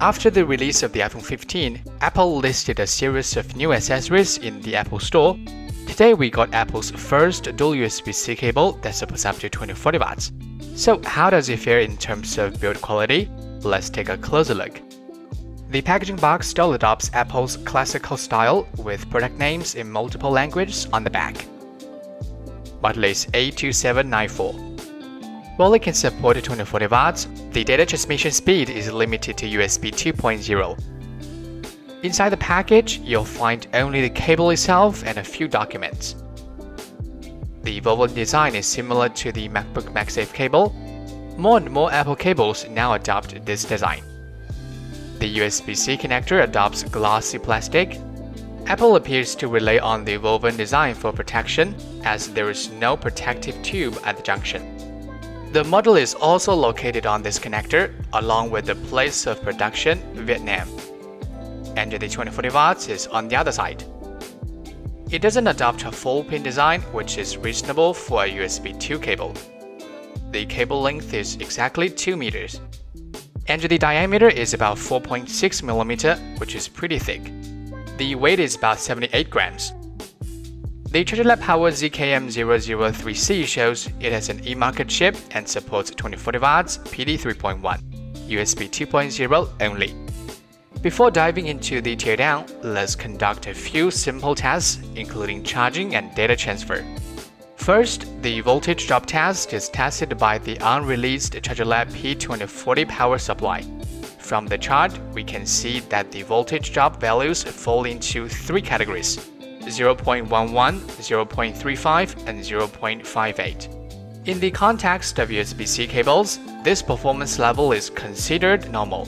After the release of the iPhone 15, Apple listed a series of new accessories in the Apple Store. Today we got Apple's first dual USB-C cable that supports up to 2040 watts. So how does it fare in terms of build quality? Let's take a closer look. The packaging box still adopts Apple's classical style with product names in multiple languages on the back. Model is A2794. While it can support 2040 watts, the data transmission speed is limited to USB 2.0. Inside the package, you'll find only the cable itself and a few documents. The woven design is similar to the MacBook MagSafe cable. More and more Apple cables now adopt this design. The USB-C connector adopts glossy plastic. Apple appears to rely on the woven design for protection, as there is no protective tube at the junction. The model is also located on this connector, along with the place of production, Vietnam. And the 2040 watts is on the other side. It doesn't adopt a full pin design, which is reasonable for a USB 2 cable. The cable length is exactly 2 meters. And the diameter is about 4.6 mm, which is pretty thick. The weight is about 78 grams. The ChargerLab Power ZKM003C shows it has an eMarket chip and supports 2040 watts PD 3.1, USB 2.0 only. Before diving into the teardown, let's conduct a few simple tests, including charging and data transfer. First, the voltage drop test is tested by the unreleased ChargerLab P2040 power supply. From the chart, we can see that the voltage drop values fall into 3 categories: 0.11, 0.35, and 0.58. In the context of USB-C cables, this performance level is considered normal.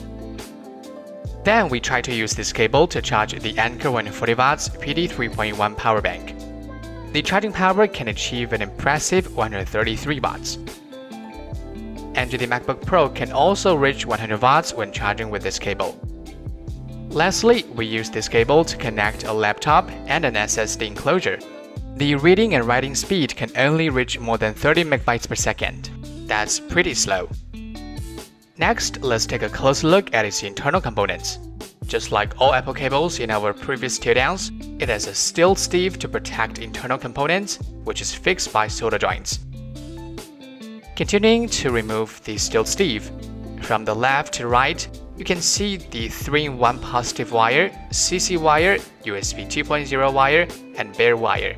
Then we try to use this cable to charge the Anker 140 watts PD 3.1 power bank. The charging power can achieve an impressive 133 watts. And the MacBook Pro can also reach 100 watts when charging with this cable. Lastly, we use this cable to connect a laptop and an SSD enclosure. The reading and writing speed can only reach more than 30 megabytes per second. That's pretty slow. Next, let's take a close look at its internal components. Just like all Apple cables in our previous teardowns, it has a steel sleeve to protect internal components, which is fixed by solder joints. Continuing to remove the steel sleeve, from the left to right, you can see the 3-in-1 positive wire, CC wire, USB 2.0 wire, and bare wire.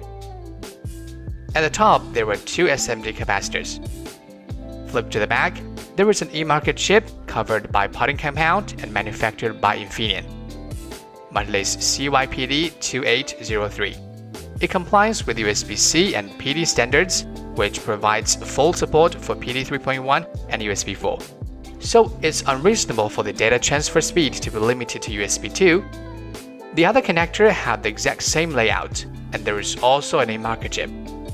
At the top, there were 2 SMD capacitors. Flip to the back, there is an eMarket chip covered by potting compound and manufactured by Infineon. Model is CYPD2803. It complies with USB-C and PD standards, which provides full support for PD 3.1 and USB 4. So it's unreasonable for the data transfer speed to be limited to USB 2. The other connector had the exact same layout, and there is also an eMarket chip.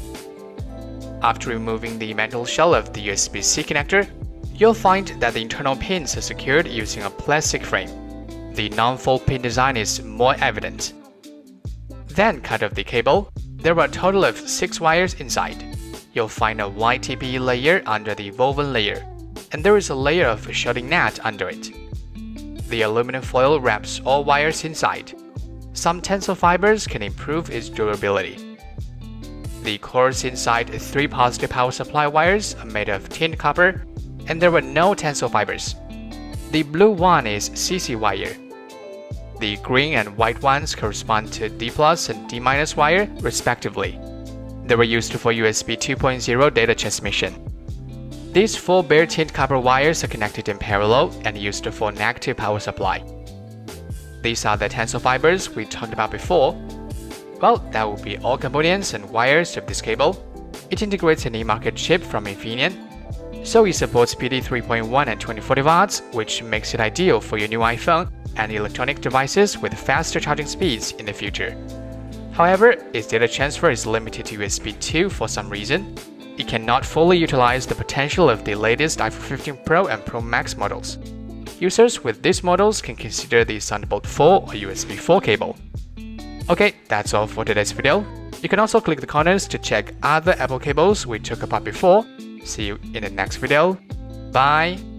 After removing the metal shell of the USB-C connector, you'll find that the internal pins are secured using a plastic frame. The non-fold pin design is more evident. Then cut off the cable. There are a total of 6 wires inside. You'll find a YTP layer under the woven layer, and there is a layer of shielding net under it. The aluminum foil wraps all wires inside. Some tensile fibers can improve its durability. The cords inside 3 positive power supply wires are made of tin copper, and there were no tensile fibers. The blue one is CC wire. The green and white ones correspond to D+ and D- wire, respectively. They were used for USB 2.0 data transmission. These 4 bare tin copper wires are connected in parallel and used for an active power supply. These are the tensile fibers we talked about before. Well, that will be all components and wires of this cable. It integrates an eMarket chip from Infineon, so it supports PD 3.1 and 2040 watts, which makes it ideal for your new iPhone and electronic devices with faster charging speeds in the future. However, its data transfer is limited to USB 2 for some reason. It cannot fully utilize the potential of the latest iPhone 15 Pro and Pro Max models. Users with these models can consider the Thunderbolt 4 or USB 4 cable. Okay, that's all for today's video. You can also click the corners to check other Apple cables we took apart before. See you in the next video. Bye!